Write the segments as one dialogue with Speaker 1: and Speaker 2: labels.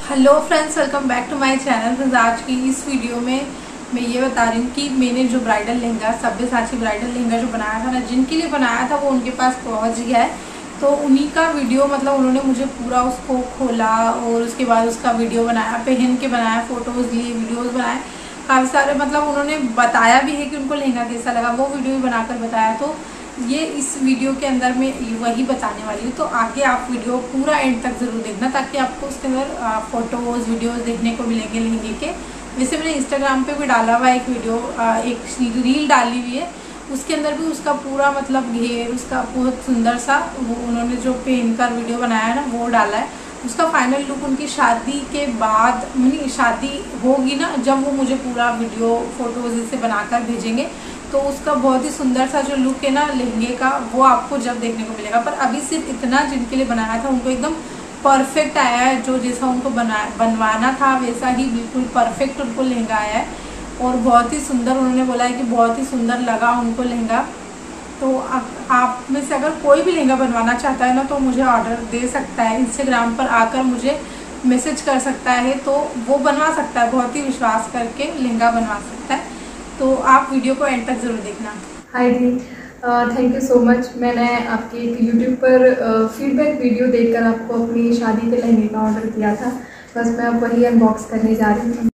Speaker 1: Hello friends, welcome back to my channel. Friends, आज की इस वीडियो में मैं ये बता रही हूँ कि मैंने जो ब्राइडल लहंगा सब्यसाची ब्राइडल लहंगा जो बनाया था ना, जिनके लिए बनाया था वो उनके पास पहुँच गया है। तो उन्हीं का वीडियो मतलब उन्होंने मुझे पूरा उसको खोला और उसके बाद उसका वीडियो बनाया, पहन के बनाया, फोटोज़ लिए, वीडियोज़ बनाए काफ़ी सारे। मतलब उन्होंने बताया भी है कि उनको लहंगा कैसा लगा, वो वीडियो भी बनाकर बताया। तो ये इस वीडियो के अंदर मैं वही बताने वाली हूँ। तो आगे आप वीडियो पूरा एंड तक ज़रूर देखना, ताकि आपको उसके अंदर फ़ोटोज़ वीडियोज़ देखने को मिलेंगे लहंगे के। वैसे मैंने इंस्टाग्राम पे भी डाला हुआ एक वीडियो, एक रील डाली हुई है, उसके अंदर भी उसका पूरा मतलब घेर, उसका बहुत सुंदर सा वो उन्होंने जो पहनकर वीडियो बनाया है ना, वो डाला है। उसका फाइनल लुक उनकी शादी के बाद, मेरी शादी होगी ना, जब वो मुझे पूरा वीडियो फोटोज़ से बनाकर भेजेंगे, तो उसका बहुत ही सुंदर सा जो लुक है ना लहंगे का, वो आपको जब देखने को मिलेगा। पर अभी सिर्फ इतना, जिनके लिए बनाया था उनको एकदम परफेक्ट आया है। जो जैसा उनको बनवाना था वैसा ही बिल्कुल परफेक्ट उनको लहंगा आया है। और बहुत ही सुंदर, उन्होंने बोला है कि बहुत ही सुंदर लगा उनको लहंगा। तो आप में से अगर कोई भी लहंगा बनवाना चाहता है ना, तो मुझे ऑर्डर दे सकता है। इंस्टाग्राम पर आकर मुझे मैसेज कर सकता है, तो वो बनवा सकता है, बहुत ही विश्वास करके लहंगा बनवा सकता है। तो आप वीडियो को एंड तक ज़रूर देखना।
Speaker 2: हाय दी, थैंक यू सो मच। मैंने आपके एक यूट्यूब पर फीडबैक वीडियो देखकर आपको अपनी शादी के लहंगे का ऑर्डर दिया था। बस मैं अब वही अनबॉक्स करने जा रही हूँ।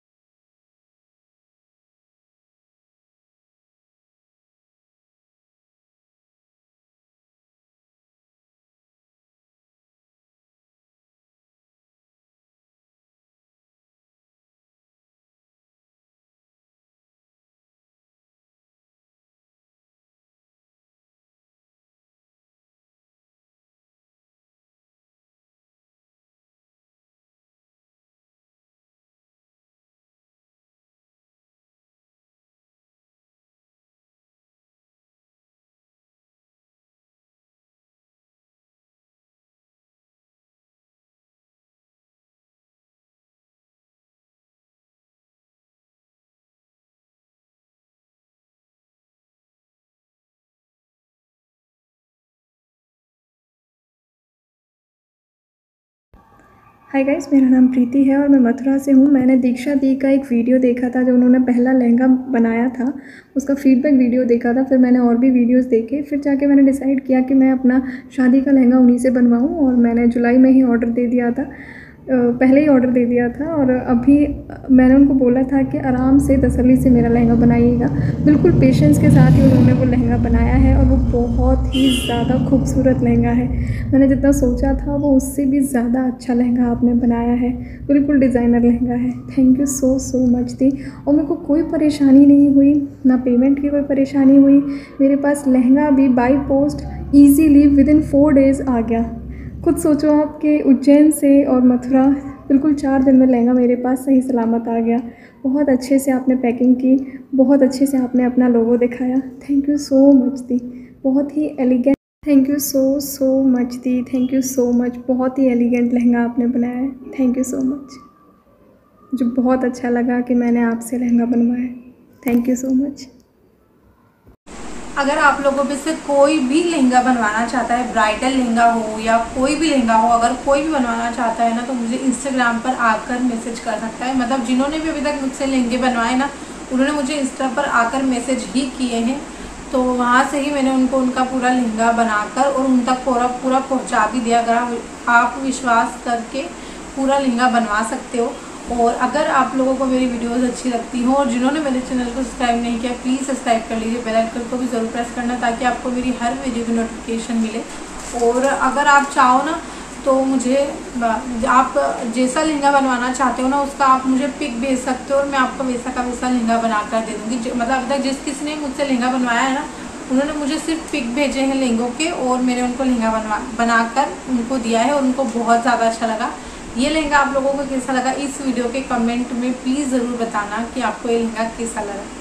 Speaker 2: हाय गाइस, मेरा नाम प्रीति है और मैं मथुरा से हूँ। मैंने दीक्षा दी का एक वीडियो देखा था, जो उन्होंने पहला लहंगा बनाया था, उसका फीडबैक वीडियो देखा था। फिर मैंने और भी वीडियोस देखे, फिर जाके मैंने डिसाइड किया कि मैं अपना शादी का लहंगा उन्हीं से बनवाऊँ। और मैंने जुलाई में ही ऑर्डर दे दिया था, पहले ही ऑर्डर दे दिया था। और अभी मैंने उनको बोला था कि आराम से तसल्ली से मेरा लहंगा बनाइएगा। बिल्कुल पेशेंस के साथ ही उन्होंने वो लहंगा बनाया है, और वो बहुत ही ज़्यादा खूबसूरत लहंगा है। मैंने जितना सोचा था वो उससे भी ज़्यादा अच्छा लहंगा आपने बनाया है। बिल्कुल डिज़ाइनर लहंगा है। Thank you so so much दी। और मेरे को कोई परेशानी नहीं हुई, ना पेमेंट की कोई परेशानी हुई। मेरे पास लहंगा भी by post easily within 4 days आ गया। खुद सोचो आपके उज्जैन से और मथुरा, बिल्कुल 4 दिन में लहंगा मेरे पास सही सलामत आ गया। बहुत अच्छे से आपने पैकिंग की, बहुत अच्छे से आपने अपना लोगो दिखाया। थैंक यू सो मच दी। बहुत ही elegant, thank you so so much दी। Thank you so much. बहुत ही एलिगेंट लहंगा आपने बनाया है। Thank you so much. मुझे बहुत अच्छा लगा कि मैंने आपसे लहंगा बनवाया। Thank you so much.
Speaker 1: अगर आप लोगों में से कोई भी लहंगा बनवाना चाहता है, ब्राइडल लहंगा हो या कोई भी लहंगा हो, अगर कोई भी बनवाना चाहता है ना, तो मुझे इंस्टाग्राम पर आकर मैसेज कर सकता है। मतलब जिन्होंने भी अभी तक मुझसे लहंगे बनवाए ना, उन्होंने मुझे इंस्टा पर आकर मैसेज ही किए हैं। तो वहाँ से ही मैंने उनको उनका पूरा लहंगा बनाकर और उन तक पूरा पूरा पहुँचा भी दिया। अगर आप विश्वास करके पूरा लहंगा बनवा सकते हो। और अगर आप लोगों को मेरी वीडियोस अच्छी लगती हो, और जिन्होंने मेरे चैनल को सब्सक्राइब नहीं किया, प्लीज़ सब्सक्राइब कर लीजिए। बेल आइकन को भी ज़रूर प्रेस करना, ताकि आपको मेरी हर वीडियो की नोटिफिकेशन मिले। और अगर आप चाहो ना, तो मुझे आप जैसा लहंगा बनवाना चाहते हो ना, उसका आप मुझे पिक भेज सकते हो, और मैं आपको वैसा का वैसा लहंगा बना कर दे दूँगी। मतलब अब तक जिस किसी ने मुझसे लहंगा बनवाया है ना, उन्होंने मुझे सिर्फ पिक भेजे हैं लहंगों के, और मैंने उनको लहंगा बनाकर उनको दिया है, और उनको बहुत ज़्यादा अच्छा लगा। ये लहंगा आप लोगों को कैसा लगा, इस वीडियो के कमेंट में प्लीज़ ज़रूर बताना कि आपको ये लहंगा कैसा लगा।